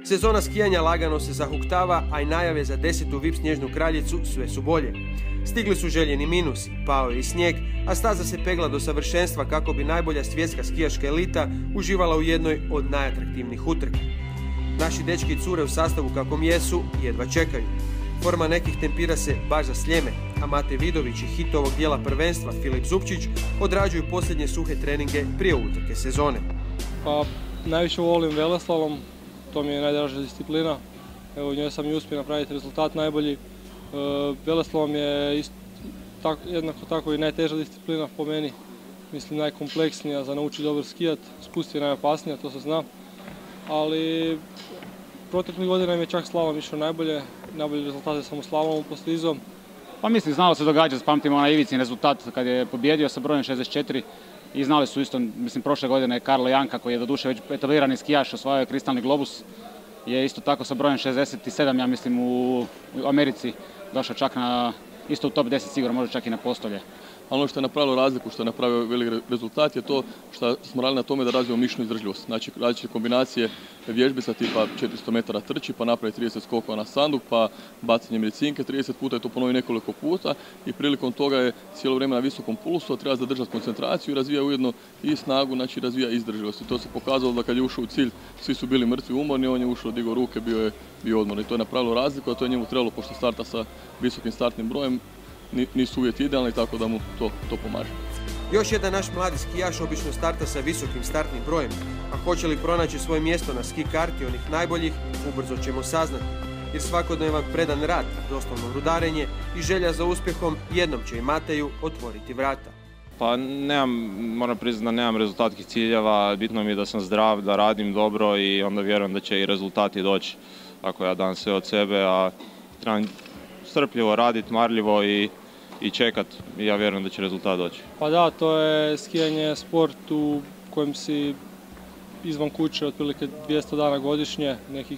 Sezona skijanja lagano se zahuktava, a i najave za 10. VIP snježnu kraljicu sve su bolje. Stigli su željeni minusi, pao je i snijeg, a staza se pegla do savršenstva kako bi najbolja svjetska skijaška elita uživala u jednoj od najatraktivnijih utrka. Naši dečki i cure u sastavu kakvom jesu jedva čekaju. Forma nekih tempira se baš za Sljeme, a Mate Vidović i hit ovog dijela prvenstva Filip Zupčić odrađuju posljednje suhe treninge prije utrke sezone. Pa, najviše volim veleslalom, to mi je najdraža disciplina. Evo, u njoj sam i uspio napraviti rezultat najbolji. Veleslalom je jednako tako i najteža disciplina po meni. Mislim, najkompleksnija za naučiti dobro skijat, spust je najopasnija, to se zna. Ali proteklih godina mi je čak slalom išao najbolje rezultate sam u slalomu postizao. Pa mislim, znalo se događati, pamtimo onaj Ivicin rezultat kad je pobjedio sa brojem 64 i znali su isto, mislim, prošle godine Karlo Janka koji je doduše već etablirani skijaš, osvajao je kristalni globus, je isto tako sa brojem 67, ja mislim, u Americi došao čak na, isto u top 10 sigurno, možda čak i na postolje. Ali ono što je napravilo razliku, što je napravio veliki rezultat je to što smo radili na tome da razvijemo mišićnu izdržljivost. Znači različite kombinacije vježbica tipa 400 metara trči, pa napravi 30 skokova na sanduk, pa bacanje medicinke 30 puta i to ponovi nekoliko puta i prilikom toga je cijelo vrijeme na visokom pulsu, a treba zadržati koncentraciju i razvija ujedno i snagu, znači razvija izdržljivost. I to se pokazalo da kad je ušao u cilj, svi su bili mrtvi umorni, on je ušao, digao ruke, bio odmor. I to je napravilo razliku, a to je njemu trebalo, pošto starta sa visokim startnim brojem, nisu uvjeti idealni, tako da mu to pomaže. Još jedan naš mladi skijaš obično starta sa visokim startnim brojem, a hoće li pronaći svoje mjesto na ski karti onih najboljih, ubrzo ćemo saznati. Jer svakodnevan predan rad, doslovno rudarenje i želja za uspjehom jednom će i Mateju otvoriti vrata. Pa moram priznati da nemam rezultatskih ciljeva, bitno mi je da sam zdrav, da radim dobro i onda vjerujem da će i rezultati doći ako ja dam sve od sebe, a trebam strpljivo raditi, marljivo i čekat i ja vjerujem da će rezultat doći. Pa da, to je skijanje sport u kojem si izvan kuće otprilike 200 dana godišnje, nekih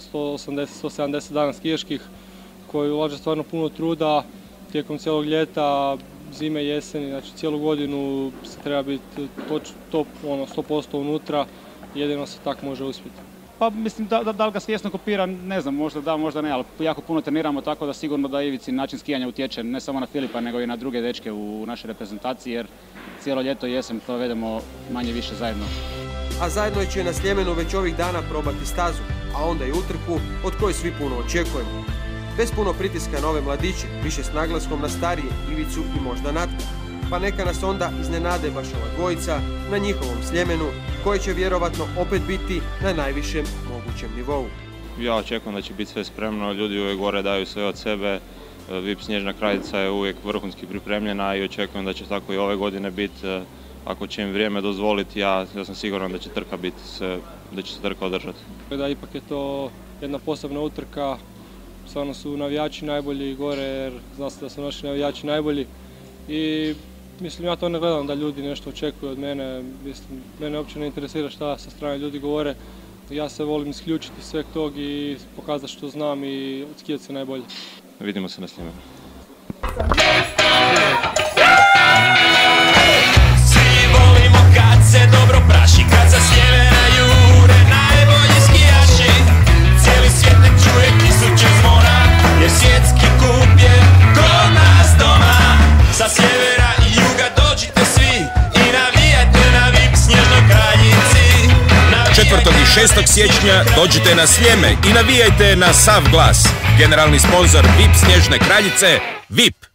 180-170 dana skijaških koji ulaže stvarno puno truda tijekom cijelog ljeta, zime, jeseni, znači cijelu godinu se treba biti top 100% unutra, jedino se tako može uspjeti. Pa mislim da li ga svjesno kopira, ne znam, možda da, možda ne, ali jako puno treniramo tako da sigurno da Ivicin način skijanja utječe ne samo na Filipa nego i na druge dečke u našoj reprezentaciji jer cijelo ljeto i jesen provedemo manje više zajedno. A zajedno će na Sljemenu već ovih dana probati stazu, a onda i utrku od koje svi puno očekujemo. Bez puno pritiska na ove mladiće, više s naglaskom na starije, Ivicu i možda Natka. Pa neka nas onda iznenade baš ova dvojica na njihovom Sljemenu, koje će vjerovatno opet biti na najvišem mogućem nivou. Ja očekujem da će biti sve spremno, ljudi uvijek gore daju sve od sebe, VIP snježna kraljica je uvijek vrhunski pripremljena i očekujem da će tako i ove godine biti, ako će im vrijeme dozvoliti, ja sam siguran da će trka biti, da će se trka održati. Da ipak je to jedna posebna utrka, stvarno su navijači najbolji gore jer zna se da su naši navijači najbolji i mislim, ja to ne gledam da ljudi nešto očekuju od mene, mislim, mene uopće ne interesira šta sa strane ljudi govore. Ja se volim isključiti sveg tog i pokazati što znam i odskijati se najbolje. Vidimo se na Sljemenu. Svi volimo kad se dobro praši, kad sa Sljemena jure najbolji skijaši. Cijeli svijet ne čuje tisuće zvona, jer svjetski kup je kod nas doma. Sa sjevera i juga dođite svi i navijajte na VIP snježnoj kraljici. 4. i 6. siječnja dođite na Sljeme i navijajte na sav glas. Generalni sponzor VIP snježne kraljice, VIP.